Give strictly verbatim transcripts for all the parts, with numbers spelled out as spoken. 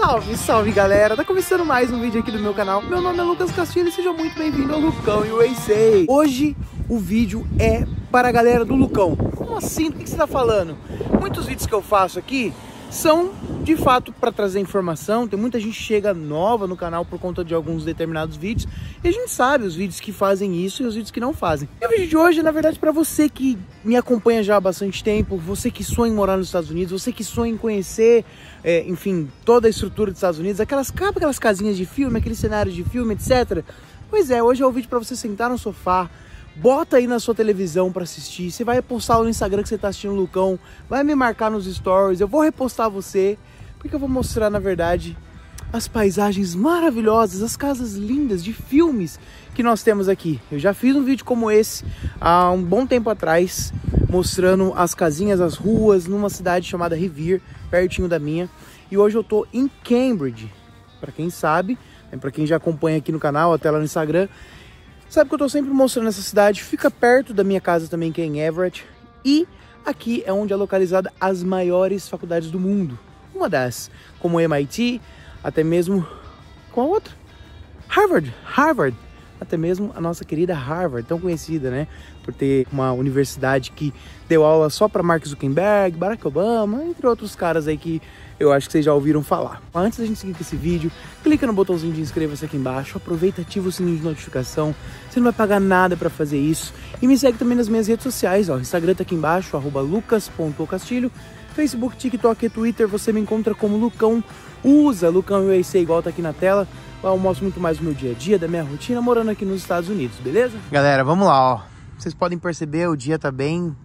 Salve, salve galera, tá começando mais um vídeo aqui do meu canal. Meu nome é Lucas Castilho e seja muito bem-vindo ao Lucão U S A. Hoje o vídeo é para a galera do Lucão. Como assim? Do que você tá falando? Muitos vídeos que eu faço aqui são de fato para trazer informação. Tem muita gente que chega nova no canal por conta de alguns determinados vídeos e a gente sabe os vídeos que fazem isso e os vídeos que não fazem. E o vídeo de hoje é na verdade para você que me acompanha já há bastante tempo, você que sonha em morar nos Estados Unidos, você que sonha em conhecer, é, enfim, toda a estrutura dos Estados Unidos, aquelas, aquelas casinhas de filme, aqueles cenários de filme, etcétera. Pois é, hoje é o vídeo para você sentar no sofá, bota aí na sua televisão para assistir. Você vai postar no Instagram que você tá assistindo o Lucão, vai me marcar nos stories, eu vou repostar você, porque eu vou mostrar na verdade as paisagens maravilhosas, as casas lindas de filmes que nós temos aqui. Eu já fiz um vídeo como esse há um bom tempo atrás, mostrando as casinhas, as ruas, numa cidade chamada Revere, pertinho da minha. E hoje eu tô em Cambridge. Para quem sabe, para quem já acompanha aqui no canal, até lá no Instagram, sabe que eu tô sempre mostrando essa cidade. Fica perto da minha casa também, que é em Everett. E aqui é onde é localizada as maiores faculdades do mundo. Uma das, como o M I T, até mesmo... Qual outra? Harvard. Harvard. Até mesmo a nossa querida Harvard, tão conhecida, né? Por ter uma universidade que deu aula só para Mark Zuckerberg, Barack Obama, entre outros caras aí que eu acho que vocês já ouviram falar. Antes da gente seguir com esse vídeo, clica no botãozinho de inscreva-se aqui embaixo, aproveita e ativa o sininho de notificação, você não vai pagar nada para fazer isso. E me segue também nas minhas redes sociais, ó, Instagram tá aqui embaixo, arroba lucas ponto castilho, Facebook, TikTok e Twitter, você me encontra como Lucão, usa Lucão U S A igual tá aqui na tela. Lá eu mostro muito mais do meu dia a dia, da minha rotina, morando aqui nos Estados Unidos, beleza? Galera, vamos lá, ó. Vocês podem perceber, o dia tá bem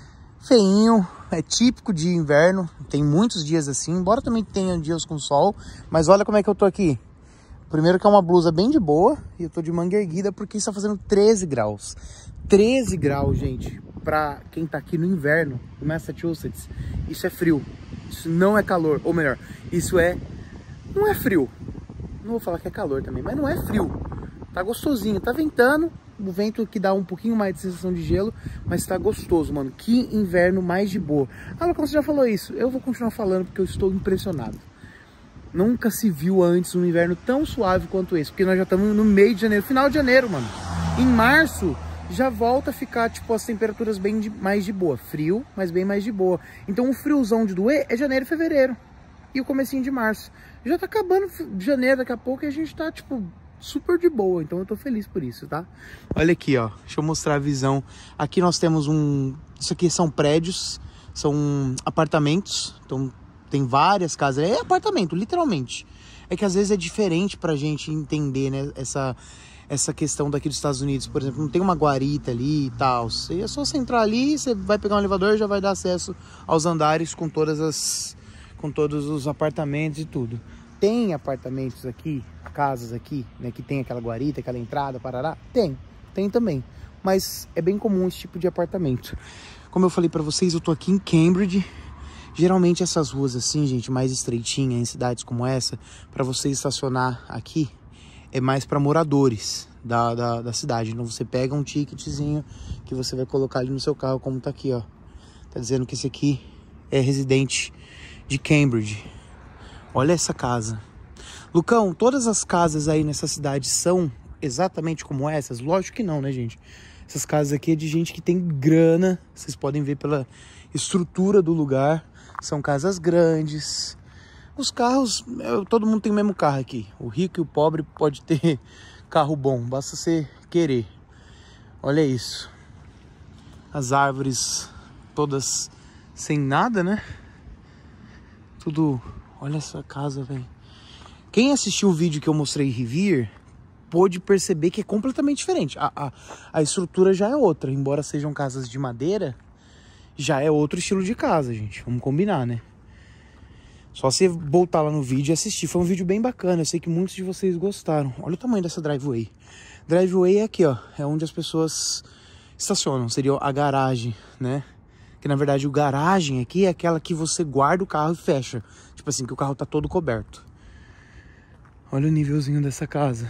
feinho, é típico de inverno, tem muitos dias assim, embora também tenha dias com sol, mas olha como é que eu tô aqui. Primeiro que é uma blusa bem de boa, e eu tô de manga erguida porque está fazendo treze graus. treze graus, gente, pra quem tá aqui no inverno, no Massachusetts, isso é frio, isso não é calor, ou melhor, isso é, não é frio. Não vou falar que é calor também, mas não é frio. Tá gostosinho, tá ventando, o vento que dá um pouquinho mais de sensação de gelo, mas tá gostoso, mano. Que inverno mais de boa. Ah, como você já falou isso, eu vou continuar falando porque eu estou impressionado. Nunca se viu antes um inverno tão suave quanto esse, porque nós já estamos no meio de janeiro, final de janeiro, mano. Em março já volta a ficar, tipo, as temperaturas bem de, mais de boa. Frio, mas bem mais de boa. Então o friozão de doer é janeiro e fevereiro. E o comecinho de março. Já tá acabando janeiro daqui a pouco e a gente tá, tipo, super de boa. Então eu tô feliz por isso, tá? Olha aqui, ó. Deixa eu mostrar a visão. Aqui nós temos um... Isso aqui são prédios, são apartamentos. Então tem várias casas. É apartamento, literalmente. É que às vezes é diferente pra gente entender, né? Essa, essa questão daqui dos Estados Unidos. Por exemplo, não tem uma guarita ali e tal. É só você entrar ali, você vai pegar um elevador e já vai dar acesso aos andares com todas as... com todos os apartamentos e tudo. Tem apartamentos aqui, casas aqui, né, que tem aquela guarita, aquela entrada, parará? Tem, tem também. Mas é bem comum esse tipo de apartamento. Como eu falei pra vocês, eu tô aqui em Cambridge. Geralmente essas ruas assim, gente, mais estreitinhas, em cidades como essa, pra você estacionar aqui, é mais pra moradores da, da, da cidade. Então você pega um ticketzinho que você vai colocar ali no seu carro, como tá aqui, ó. Tá dizendo que esse aqui é residente de Cambridge. Olha essa casa. Lucão, todas as casas aí nessa cidade são exatamente como essas? Lógico que não, né, gente? Essas casas aqui é de gente que tem grana. Vocês podem ver pela estrutura do lugar. São casas grandes. Os carros, todo mundo tem o mesmo carro aqui. O rico e o pobre pode ter carro bom, basta você querer. Olha isso. As árvores todas sem nada, né? Tudo... Olha essa casa, velho. Quem assistiu o vídeo que eu mostrei em Revere pôde perceber que é completamente diferente. A, a, a estrutura já é outra. Embora sejam casas de madeira, já é outro estilo de casa, gente. Vamos combinar, né? Só você voltar lá no vídeo e assistir. Foi um vídeo bem bacana. Eu sei que muitos de vocês gostaram. Olha o tamanho dessa driveway. Driveway é aqui, ó. É onde as pessoas estacionam. Seria a garagem, né? Que na verdade o garagem aqui é aquela que você guarda o carro e fecha. Tipo assim, que o carro tá todo coberto. Olha o nívelzinho dessa casa.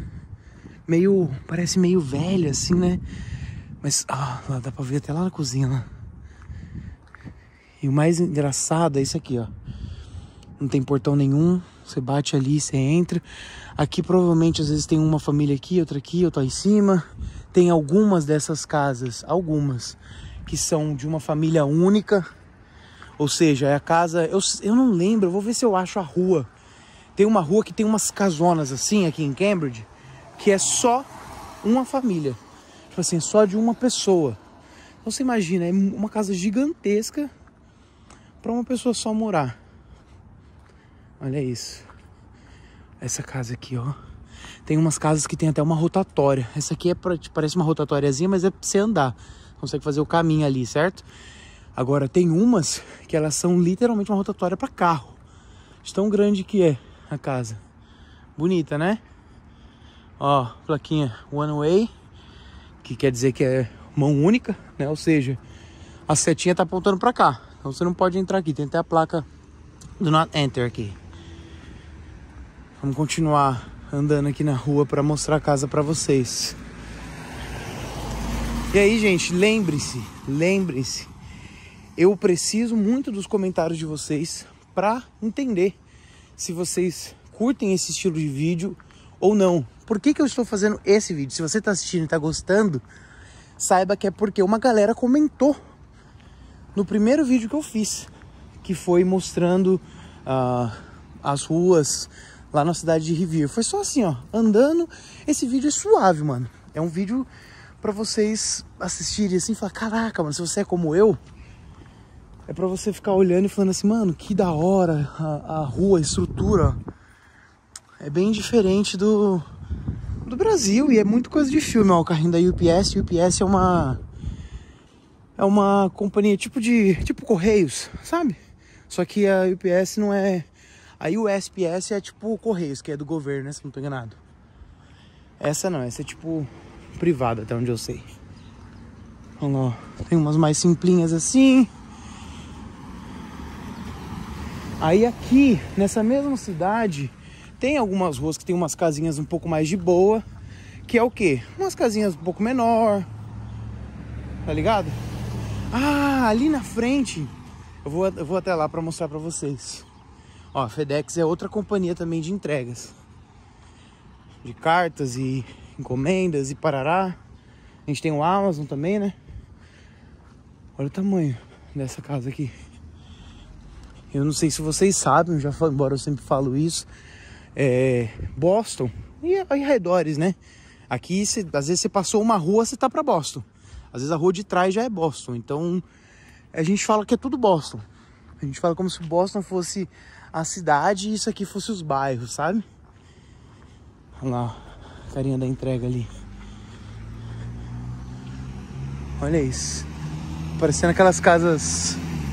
Meio, parece meio velha assim, né? Mas, ah, lá dá pra ver até lá na cozinha, lá. E o mais engraçado é isso aqui, ó. Não tem portão nenhum. Você bate ali, você entra. Aqui provavelmente às vezes tem uma família aqui, outra aqui, outra em cima. Tem algumas dessas casas, algumas, que são de uma família única. Ou seja, é a casa... Eu, eu não lembro, eu vou ver se eu acho a rua. Tem uma rua que tem umas casonas assim, aqui em Cambridge, que é só uma família. Tipo assim, só de uma pessoa. Então você imagina, é uma casa gigantesca para uma pessoa só morar. Olha isso. Essa casa aqui, ó. Tem umas casas que tem até uma rotatória. Essa aqui é pra, parece uma rotatóriazinha, mas é pra você andar. Consegue fazer o caminho ali, certo? Agora tem umas que elas são literalmente uma rotatória para carro. De tão grande que é a casa. Bonita, né? Ó, plaquinha One Way, que quer dizer que é mão única, né? Ou seja, a setinha tá apontando para cá. Então você não pode entrar aqui. Tem até a placa Do Not Enter aqui. Vamos continuar andando aqui na rua para mostrar a casa para vocês. E aí, gente, lembre-se, lembre-se. Eu preciso muito dos comentários de vocês para entender se vocês curtem esse estilo de vídeo ou não. Por que que eu estou fazendo esse vídeo? Se você está assistindo e está gostando, saiba que é porque uma galera comentou no primeiro vídeo que eu fiz, que foi mostrando uh, as ruas lá na cidade de Revere. Foi só assim, ó, andando. Esse vídeo é suave, mano. É um vídeo pra vocês assistirem assim e falar, caraca, mano, se você é como eu, é pra você ficar olhando e falando assim, mano, que da hora a, a rua, a estrutura. É bem diferente do, do Brasil e é muito coisa de filme, ó. O carrinho da U P S. U P S é uma... É uma companhia tipo de... Tipo Correios, sabe? Só que a U P S não é... A U S P S é tipo Correios, que é do governo, né? Se não tô enganado. Essa não, essa é tipo privada, até onde eu sei. Olha lá, tem umas mais simplinhas assim. Aí aqui, nessa mesma cidade, tem algumas ruas que tem umas casinhas um pouco mais de boa. Que é o quê? Umas casinhas um pouco menor. Tá ligado? Ah, ali na frente, eu vou, eu vou até lá pra mostrar pra vocês. Ó, a FedEx é outra companhia também de entregas. De cartas e encomendas e parará. A gente tem o Amazon também, né? Olha o tamanho dessa casa aqui. Eu não sei se vocês sabem, já falo, embora eu sempre falo isso. É Boston e arredores, né? Aqui, cê, às vezes você passou uma rua, você tá pra Boston. Às vezes a rua de trás já é Boston. Então, a gente fala que é tudo Boston. A gente fala como se Boston fosse a cidade e isso aqui fosse os bairros, sabe? Olha lá, a carinha da entrega ali. Olha isso. Parecendo aquelas casas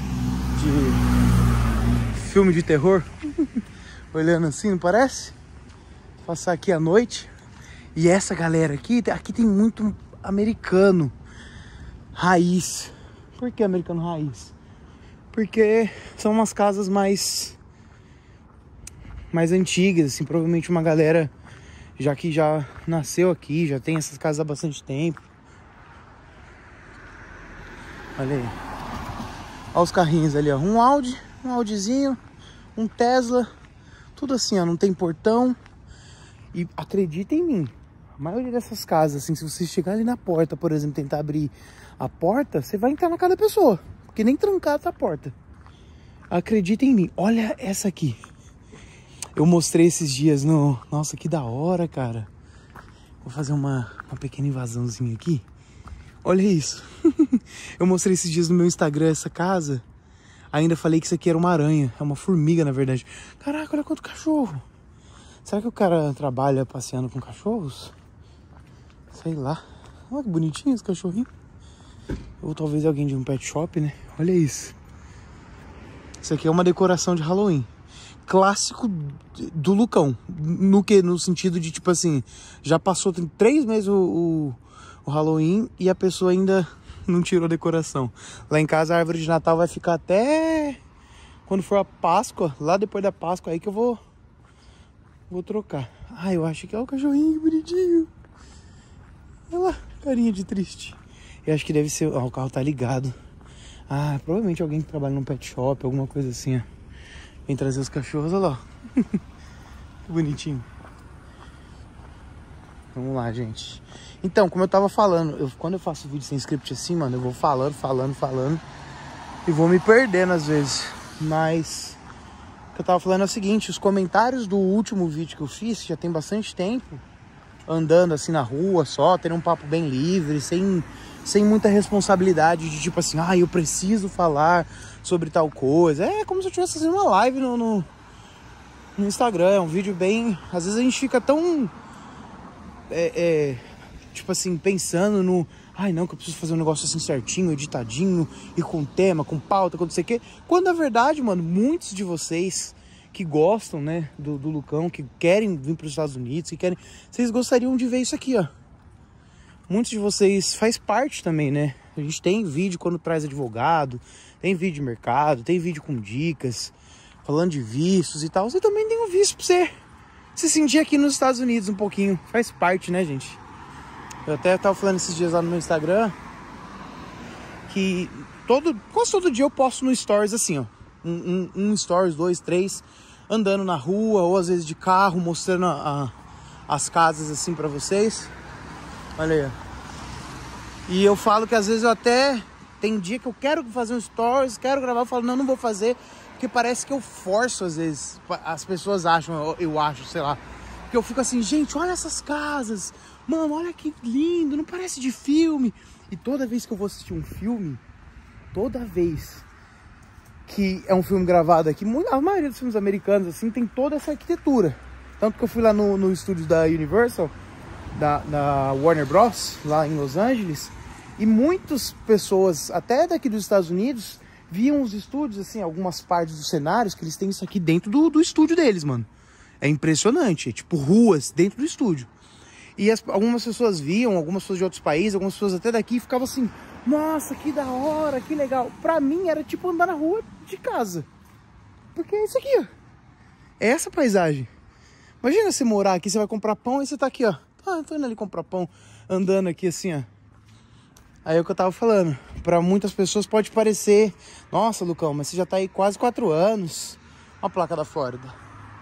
de filme de terror. Olhando assim, não parece? Passar aqui à noite. E essa galera aqui, aqui tem muito americano raiz. Por que americano raiz? Porque são umas casas mais mais antigas, assim, provavelmente uma galera já que já nasceu aqui, já tem essas casas há bastante tempo. Olha aí. Olha os carrinhos ali, ó. Um Audi, um Audizinho, um Tesla, tudo assim, ó, não tem portão. E acredita em mim, a maioria dessas casas, assim, se você chegar ali na porta, por exemplo, tentar abrir a porta, você vai entrar na casa da pessoa, porque nem trancada tá a porta. Acredita em mim. Olha essa aqui. Eu mostrei esses dias no... Nossa, que da hora, cara. Vou fazer uma, uma pequena invasãozinha aqui. Olha isso. Eu mostrei esses dias no meu Instagram essa casa. Ainda falei que isso aqui era uma aranha. É uma formiga, na verdade. Caraca, olha quanto cachorro. Será que o cara trabalha passeando com cachorros? Sei lá. Olha que bonitinho esse cachorrinho. Ou talvez alguém de um pet shop, né? Olha isso. Isso aqui é uma decoração de Halloween. Clássico do Lucão. No que? No sentido de, tipo assim, já passou, tem três meses o, o, o Halloween e a pessoa ainda não tirou a decoração. Lá em casa a árvore de Natal vai ficar até quando for a Páscoa. Lá depois da Páscoa aí que eu vou Vou trocar. Ah, eu acho que é o cachorrinho bonitinho. Olha lá, carinha de triste. Eu acho que deve ser... Ó, o carro tá ligado. Ah, provavelmente alguém que trabalha num pet shop, alguma coisa assim, ó. Vem trazer os cachorros, olha lá. Que bonitinho. Vamos lá, gente. Então, como eu tava falando, eu, quando eu faço vídeo sem script assim, mano, eu vou falando, falando, falando. E vou me perdendo às vezes. Mas o que eu tava falando é o seguinte, os comentários do último vídeo que eu fiz, já tem bastante tempo, andando assim na rua só, tendo um papo bem livre, sem, sem muita responsabilidade de tipo assim, ah, eu preciso falar sobre tal coisa. É como se eu estivesse fazendo uma live no, no, no Instagram, é um vídeo bem... Às vezes a gente fica tão... É, é, tipo assim, pensando no... Ai, não, que eu preciso fazer um negócio assim certinho, editadinho, e com tema, com pauta, com não sei o quê. Quando, na verdade, mano, muitos de vocês que gostam, né, do, do Lucão, que querem vir para os Estados Unidos, que querem... Vocês gostariam de ver isso aqui, ó. Muitos de vocês faz parte também, né? A gente tem vídeo quando traz advogado, tem vídeo de mercado, tem vídeo com dicas, falando de vistos e tal. Você também tem um visto pra você se sentir aqui nos Estados Unidos um pouquinho. Faz parte, né, gente? Eu até tava falando esses dias lá no meu Instagram que todo, quase todo dia eu posto no Stories assim, ó. Um, um, um Stories, dois, três, andando na rua ou às vezes de carro, mostrando a, a, as casas assim pra vocês. Olha aí, ó. E eu falo que às vezes eu até... Tem dia que eu quero fazer um Stories, quero gravar, eu falo, não, não vou fazer, porque parece que eu forço às vezes. As pessoas acham, eu, eu acho, sei lá. Porque eu fico assim, gente, olha essas casas. Mano, olha que lindo, não parece de filme. E toda vez que eu vou assistir um filme, toda vez que é um filme gravado aqui, a maioria dos filmes americanos, assim, tem toda essa arquitetura. Tanto que eu fui lá no, no estúdio da Universal, da, da Warner Bros, lá em Los Angeles, e muitas pessoas, até daqui dos Estados Unidos, viam os estúdios, assim, algumas partes dos cenários, que eles têm isso aqui dentro do, do estúdio deles, mano. É impressionante, é tipo ruas dentro do estúdio. E as, algumas pessoas viam, algumas pessoas de outros países, algumas pessoas até daqui, ficavam assim, nossa, que da hora, que legal. Pra mim era tipo andar na rua de casa. Porque é isso aqui, ó. É essa paisagem. Imagina você morar aqui, você vai comprar pão e você tá aqui, ó. Ah, tô indo ali comprar pão, andando aqui assim, ó. Aí é o que eu tava falando. Pra muitas pessoas pode parecer, nossa, Lucão, mas você já tá aí quase quatro anos. Olha a placa da Flórida.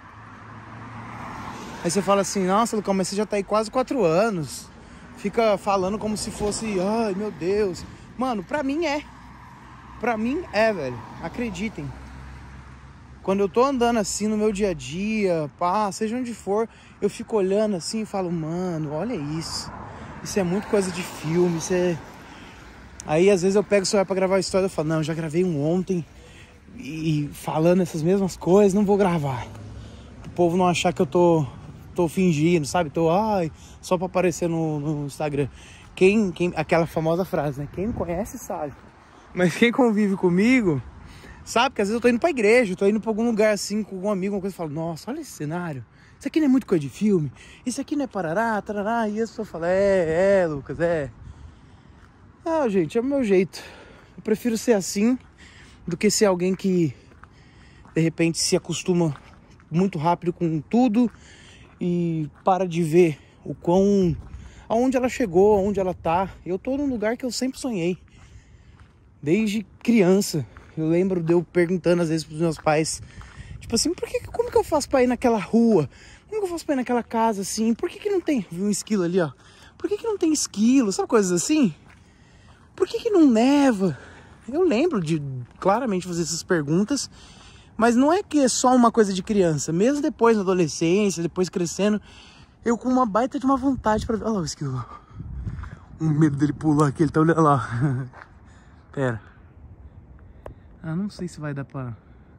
Aí você fala assim, nossa, Lucão, mas você já tá aí quase quatro anos. Fica falando como se fosse, ai, meu Deus. Mano, pra mim é. Pra mim é, velho. Acreditem. Quando eu tô andando assim no meu dia a dia, pá, seja onde for, eu fico olhando assim e falo, mano, olha isso. Isso é muito coisa de filme, isso é... Aí às vezes eu pego o celular pra gravar a história e falo, não, eu já gravei um ontem e falando essas mesmas coisas, não vou gravar. O povo não achar que eu tô... Tô fingindo, sabe? Tô, ai, só pra aparecer no, no Instagram. Quem, quem, aquela famosa frase, né? Quem me conhece sabe. Mas quem convive comigo sabe que às vezes eu tô indo pra igreja, eu tô indo pra algum lugar assim, com algum amigo, uma coisa, e falo, nossa, olha esse cenário. Isso aqui não é muito coisa de filme. Isso aqui não é parará, tarará. E eu só falo, é, é, Lucas, é. Ah, gente, é o meu jeito. Eu prefiro ser assim do que ser alguém que, de repente, se acostuma muito rápido com tudo e para de ver o quão, aonde ela chegou, aonde ela tá. Eu tô num lugar que eu sempre sonhei, desde criança. Eu lembro de eu perguntando às vezes pros meus pais, tipo assim, por que, como que eu faço pra ir naquela rua? Como que eu faço pra ir naquela casa assim? Por que que não tem, viu um esquilo ali, ó? Por que que não tem esquilo? Sabe coisas assim? Por que que não neva? Eu lembro de claramente fazer essas perguntas. Mas não é que é só uma coisa de criança. Mesmo depois na adolescência, depois crescendo, eu com uma baita de uma vontade pra ver. Olha lá o esquilo. Um medo dele pular aqui, ele tá olhando lá. Pera. Ah, não sei se vai dar pra...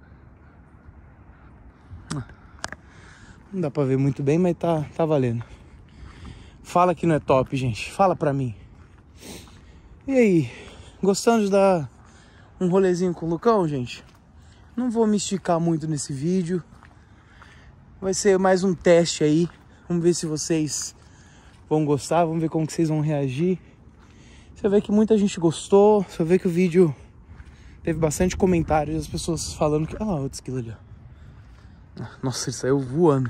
Não dá pra ver muito bem, mas tá, tá valendo. Fala que não é top, gente. Fala pra mim. E aí? Gostando de dar um rolezinho com o Lucão, gente? Não vou me esticar muito nesse vídeo. Vai ser mais um teste aí. Vamos ver se vocês vão gostar. Vamos ver como que vocês vão reagir. Você vê que muita gente gostou. Você vê que o vídeo teve bastante comentários. As pessoas falando que... Olha lá, outro esquilo ali, ó. Nossa, ele saiu voando.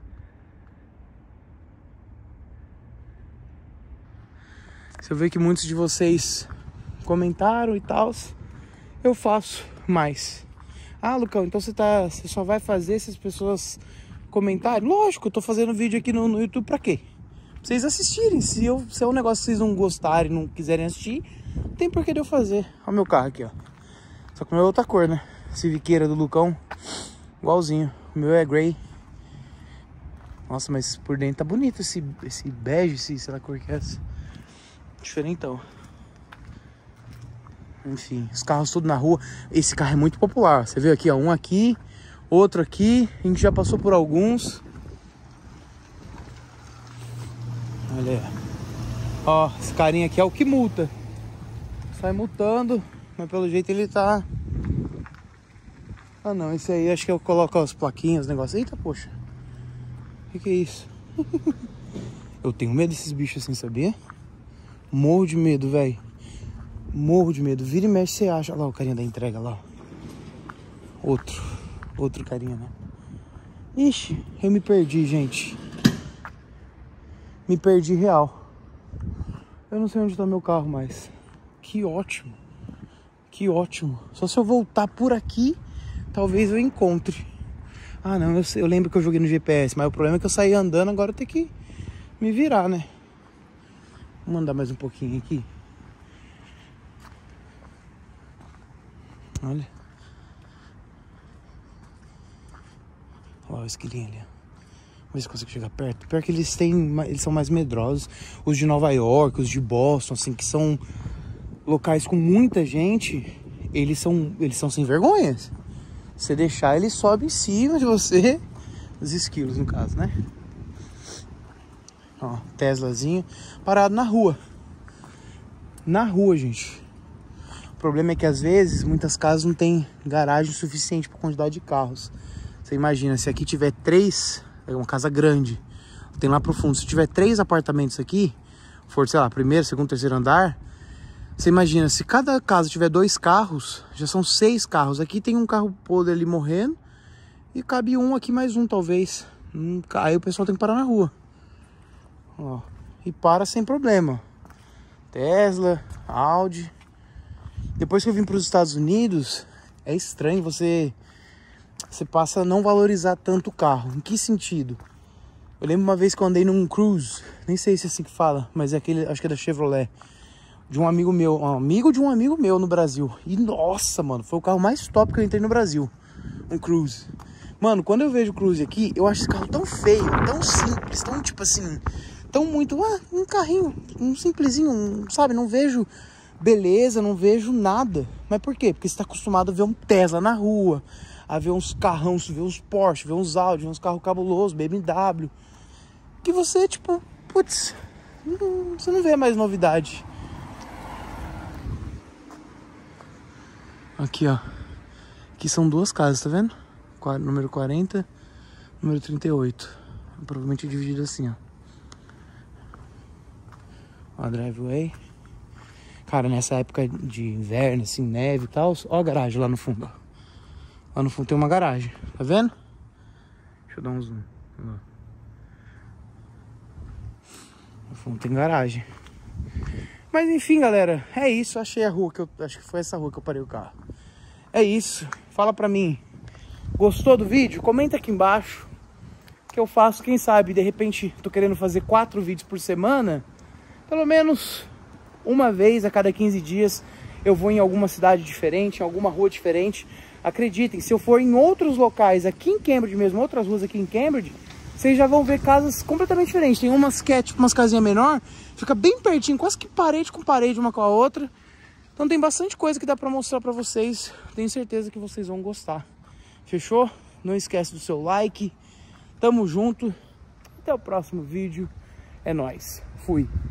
Você vê que muitos de vocês comentaram e tal. Eu faço mais. Ah, Lucão, então você, tá, você só vai fazer se as pessoas comentarem? Lógico, eu tô fazendo vídeo aqui no, no YouTube pra quê? Pra vocês assistirem. Se, eu, se é um negócio que vocês não gostarem, não quiserem assistir, não tem por que de eu fazer. Olha o meu carro aqui, ó. Só que o meu é outra cor, né? Civiqueira do Lucão, igualzinho. O meu é grey. Nossa, mas por dentro tá bonito esse, esse bege, esse, sei lá que cor que é essa. Diferentão. Enfim, os carros tudo na rua. Esse carro é muito popular. Você viu aqui, ó, um aqui, outro aqui. A gente já passou por alguns. Olha aí. Ó, esse carinha aqui é o que multa. Sai multando, mas pelo jeito ele tá... Ah não, esse aí acho que eu coloco as plaquinhas, os negócios. Eita, poxa. O que, que é isso? Eu tenho medo desses bichos assim, sabia? Morro de medo, velho. Morro de medo. Vira e mexe, você acha. Olha lá o carinha da entrega lá. Outro. Outro carinha, né? Ixi, eu me perdi, gente. Me perdi real. Eu não sei onde tá meu carro mais. Que ótimo. Que ótimo. Só se eu voltar por aqui, talvez eu encontre. Ah, não, eu, sei, eu lembro que eu joguei no G P S, mas o problema é que eu saí andando, agora eu tenho que me virar, né? Vou mandar mais um pouquinho aqui. Olha. Olha o esquilinho ali. Vamos ver se eu consigo chegar perto. Pior que eles têm, eles são mais medrosos. Os de Nova York, os de Boston, assim, que são locais com muita gente, eles são, eles são sem vergonhas. Você deixar, ele sobe em cima de você. Os esquilos, no caso, né? Ó, Teslazinho parado na rua. Na rua, gente. O problema é que às vezes muitas casas não tem garagem suficiente para quantidade de carros. Você imagina, se aqui tiver três, é uma casa grande, tem lá pro fundo, se tiver três apartamentos aqui, for, sei lá, primeiro, segundo, terceiro andar, você imagina, se cada casa tiver dois carros, já são seis carros. Aqui tem um carro podre ali morrendo e cabe um aqui, mais um talvez. Aí o pessoal tem que parar na rua. Ó, e para sem problema. Tesla, Audi. Depois que eu vim para os Estados Unidos, é estranho você, você passa a não valorizar tanto o carro. Em que sentido? Eu lembro uma vez que eu andei num Cruze, nem sei se é assim que fala, mas é aquele, acho que é da Chevrolet. De um amigo meu, um amigo de um amigo meu no Brasil. E nossa, mano, foi o carro mais top que eu entrei no Brasil. Um Cruze. Mano, quando eu vejo o Cruze aqui, eu acho esse carro tão feio, tão simples, tão tipo assim, tão muito, ah, um carrinho, um simplesinho, um, sabe? Não vejo beleza, não vejo nada. Mas por quê? Porque você tá acostumado a ver um Tesla na rua, a ver uns carrão, ver uns Porsche, ver uns Audi, ver uns carros cabulosos, B M W. Que você, tipo, putz, não, você não vê mais novidade. Aqui, ó. Aqui são duas casas, tá vendo? Número quarenta, número trinta e oito. Provavelmente dividido assim, ó. Ó, a driveway. Cara, nessa época de inverno, assim, neve e tal. Ó a garagem lá no fundo, ó. Lá no fundo tem uma garagem, tá vendo? Deixa eu dar um zoom. No fundo tem garagem. Mas enfim, galera, é isso. Achei a rua que eu... Acho que foi essa rua que eu parei o carro. É isso. Fala pra mim. Gostou do vídeo? Comenta aqui embaixo. Que eu faço, quem sabe, de repente, tô querendo fazer quatro vídeos por semana. Pelo menos uma vez a cada quinze dias eu vou em alguma cidade diferente, em alguma rua diferente. Acreditem, se eu for em outros locais aqui em Cambridge mesmo, outras ruas aqui em Cambridge, vocês já vão ver casas completamente diferentes. Tem umas que é tipo umas casinhas menor, fica bem pertinho, quase que parede com parede uma com a outra. Então tem bastante coisa que dá pra mostrar pra vocês. Tenho certeza que vocês vão gostar. Fechou? Não esquece do seu like. Tamo junto. Até o próximo vídeo. É nóis. Fui.